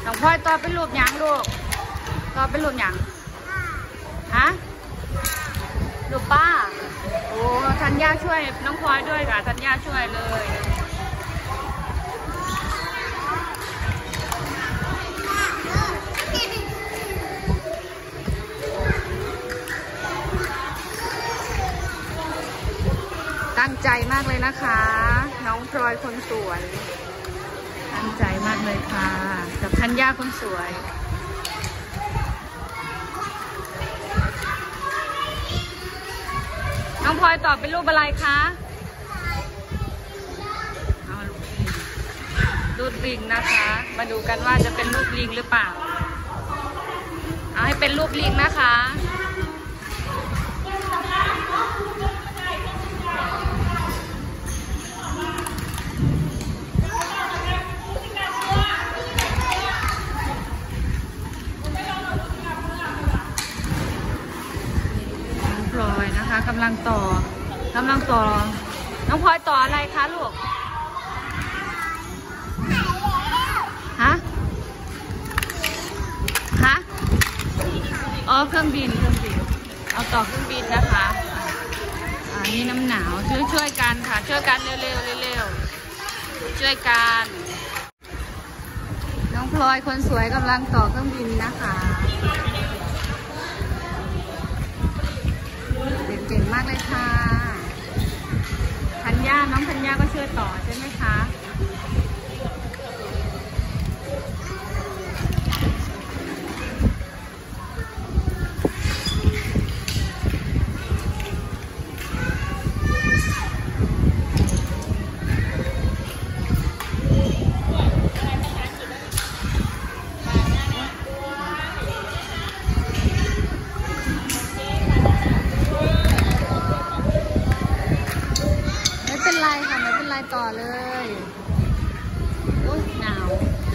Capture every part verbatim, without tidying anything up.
น้องพลอยต่อเป็นรูปหยังลูกต่อเป็นรูปหยังฮะรูปป้าโอ้ธัญญาช่วยน้องพลอยด้วยค่ะธัญญาช่วยเลยตั้งใจมากเลยนะคะน้องพลอยคนสวยตั้งใจมากเลยค่ะกับธัญญาคนสวยน้องพลอยตอบเป็นรูปอะไรคะรูปลิงนะคะมาดูกันว่าจะเป็นรูปลิงหรือเปล่าเอาให้เป็นรูปลิงนะคะกำลังต่อกำลังต่อน้องพลอยต่ออะไรคะลูกฮะฮะอ๋อเครื่องบินเครื่องบินเอาต่อเครื่องบินนะคะอ่านี่น้ำหนาวช่วยช่วยกันค่ะช่วยกันเร็วเร็วเร็วช่วยกันน้องพลอยคนสวยกำลังต่อเครื่องบินนะคะเก่งมากเลยค่ะธัญญาน้องธัญญาก็ช่วยต่อใช่ไหมคะต่อเลยโอ้ยหนาว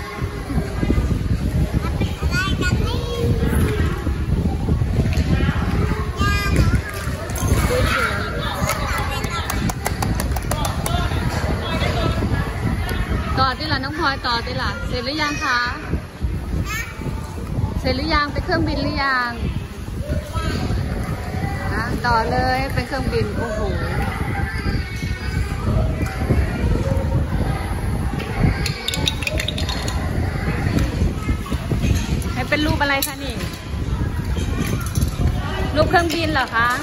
ต่อที่ละน้องพลอยต่อที่ละเสร็จหรือยังคะเสร็จหรือยังไปเครื่องบินหรือยังนะต่อเลยเป็นเครื่องบินโอ้โหเป็นรูปอะไรคะนี่รูปเครื่องบินเหรอคะ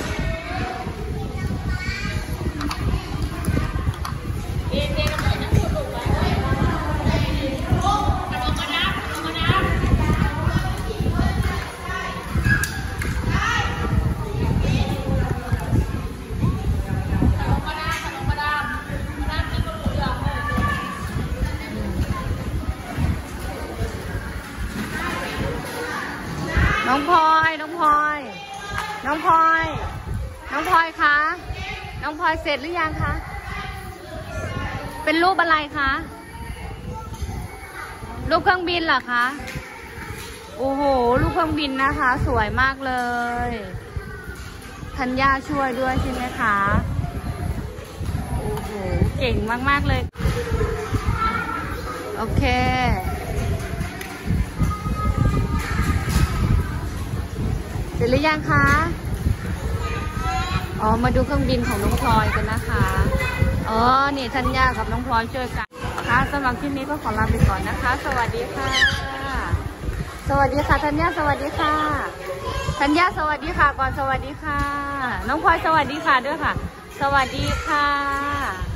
น้องพลอยน้องพลอยน้องพลอยน้องพลอยคะน้องพลอยเสร็จหรือยังคะเป็นรูปอะไรคะรูปเครื่องบินเหรอคะโอ้โหรูปเครื่องบินนะคะสวยมากเลยธัญญาช่วยด้วยใช่ไหมคะโอ้โหเก่งมากๆเลยโอเคเสร็จหรือยังคะอ๋อมาดูเครื่องบินของน้องพลอยกันนะคะอ๋อนี่ธัญญากับน้องพลอยช่วยกันค่ะสำหรับคลิปนี้ก็ขอลาไปก่อนนะคะสวัสดีค่ะสวัสดีค่ะธัญญาสวัสดีค่ะธัญญาสวัสดีค่ะก่อนสวัสดีค่ะน้องพลอยสวัสดีค่ะด้วยค่ะสวัสดีค่ะ